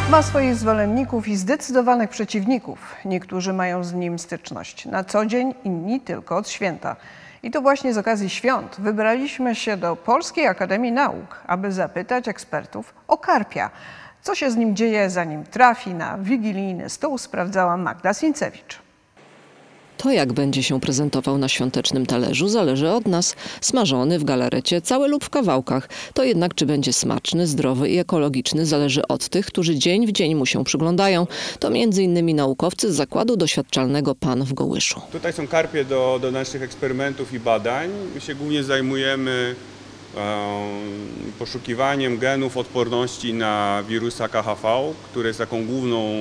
Ma swoich zwolenników i zdecydowanych przeciwników. Niektórzy mają z nim styczność na co dzień, inni tylko od święta. I to właśnie z okazji świąt wybraliśmy się do Polskiej Akademii Nauk, aby zapytać ekspertów o karpia. Co się z nim dzieje, zanim trafi na wigilijny stół, sprawdzała Magda Sincewicz. To, jak będzie się prezentował na świątecznym talerzu, zależy od nas. Smażony w galarecie, cały lub w kawałkach. To jednak, czy będzie smaczny, zdrowy i ekologiczny, zależy od tych, którzy dzień w dzień mu się przyglądają. To m.in. naukowcy z Zakładu Doświadczalnego PAN w Gołyszu. Tutaj są karpie do naszych eksperymentów i badań. My się głównie zajmujemy poszukiwaniem genów odporności na wirusa KHV, który jest taką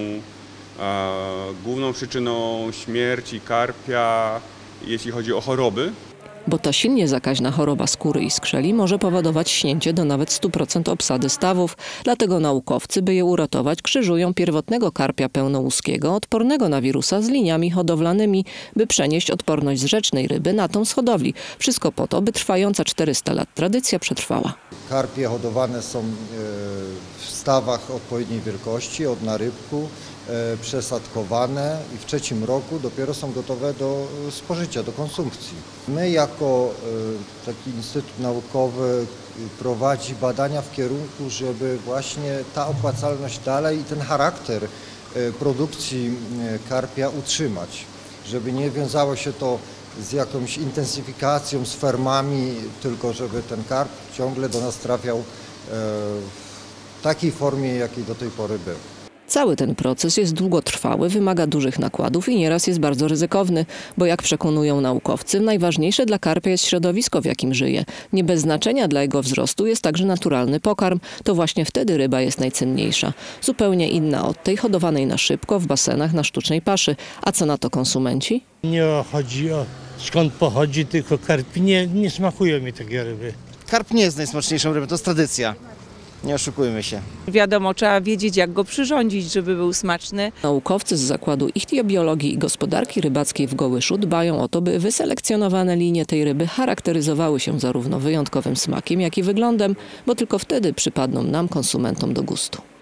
główną przyczyną śmierci karpia, jeśli chodzi o choroby. Bo ta silnie zakaźna choroba skóry i skrzeli może powodować śnięcie do nawet 100% obsady stawów. Dlatego naukowcy, by je uratować, krzyżują pierwotnego karpia pełnołuskiego, odpornego na wirusa, z liniami hodowlanymi, by przenieść odporność z rzecznej ryby na tą z hodowli. Wszystko po to, by trwająca 400 lat tradycja przetrwała. Karpie hodowane są w stawach odpowiedniej wielkości, od narybku, przesadkowane i w trzecim roku dopiero są gotowe do spożycia, do konsumpcji. My jako taki instytut naukowy prowadzi badania w kierunku, żeby właśnie ta opłacalność dalej i ten charakter produkcji karpia utrzymać, żeby nie wiązało się to z jakąś intensyfikacją, z fermami, tylko żeby ten karp ciągle do nas trafiał w takiej formie, jakiej do tej pory był. Cały ten proces jest długotrwały, wymaga dużych nakładów i nieraz jest bardzo ryzykowny, bo jak przekonują naukowcy, najważniejsze dla karpia jest środowisko, w jakim żyje. Nie bez znaczenia dla jego wzrostu jest także naturalny pokarm. To właśnie wtedy ryba jest najcenniejsza. Zupełnie inna od tej hodowanej na szybko, w basenach, na sztucznej paszy. A co na to konsumenci? Nie chodzi o skąd pochodzi, tylko karpi. Nie smakują mi takie ryby. Karp nie jest najsmaczniejszą rybą, to jest tradycja. Nie oszukujmy się. Wiadomo, trzeba wiedzieć, jak go przyrządzić, żeby był smaczny. Naukowcy z Zakładu Ichtiobiologii i Gospodarki Rybackiej w Gołyszu dbają o to, by wyselekcjonowane linie tej ryby charakteryzowały się zarówno wyjątkowym smakiem, jak i wyglądem, bo tylko wtedy przypadną nam, konsumentom, do gustu.